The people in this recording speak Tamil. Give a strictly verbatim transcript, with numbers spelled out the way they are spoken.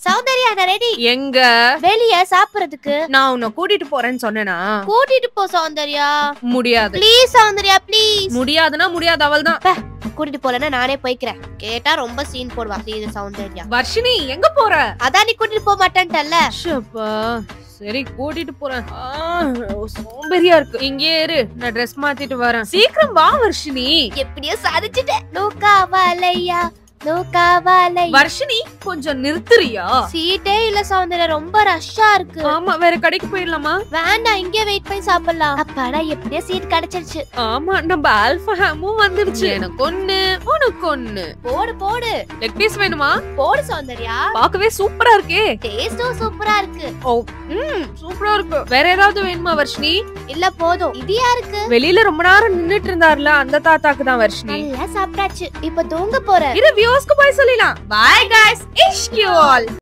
சௌந்தர்யா நான் ரெடி. எங்க? வெளிய சாப்பிடுறதுக்கு. நான் உன்னை கூட்டிட்டு போறேன்னு சொன்னேனா? கூட்டிட்டு போ சௌந்தர்யா. முடியாது. Please Soundarya please. முடியாதுன்னா முடியாது அவள்தான். கூட்டிட்டு போலன்னா நானே போய்க்கிறேன். கேட்டா ரொம்ப சீன் போடுவா இது சௌந்தர்யா. வர்ஷினி எங்க போற? அதான் நீ கூட்டிட்டு போக மாட்டேன்ட்டல்ல. ஷப்பா சரி கூட்டிட்டு போறேன். சோம்பேறியா இருக்கு. இங்கே இரு, நான் ட்ரெஸ் மாத்திட்டு வரேன். சீக்கிரம் வா வர்ஷினி. எப்படியோ சாதிச்சிட்டேன். நோக்காவலையா நோக்காவலை. வர்ஷினி கொஞ்சம் நிறுத்துறியா? சீட்டே இல்ல சௌந்தர்யா, ரொம்ப ரஷ்ஷா இருக்கு. ஆமா வேற கடைக்கு போயிடலாமா? வேண்டாம், இங்கே வெயிட் பண்ணி சாப்பிடலாம். அப்பாடா எப்படியே சீட் கிடைச்சிருச்சு. ஆமா நம்ம ஆல்பா ஹாமும் வந்துருச்சு. எனக்கு ஒண்ணு உனக்கு ஒண்ணு. போடு போடு. லெக் பீஸ் வேணுமா? போடு சௌந்தர்யா. பார்க்கவே சூப்பரா இருக்கே. டேஸ்டும் சூப்பரா இருக்கு. ஓ ம் சூப்பரா இருக்கு. வேற ஏதாவது வேணுமா வர்ஷினி? இல்ல போதும். இது யாருக்கு? வெளியில ரொம்ப நேரம் நின்னுட்டு இருந்தார்ல அந்த தாத்தாக்கு தான் வர்ஷினி. நல்லா சாப்பிட்டாச்சு, இப்ப தூங்க போறேன். இது வியூஸ்க்கு போய் சொல்லலாம். Bye guys, wish you all.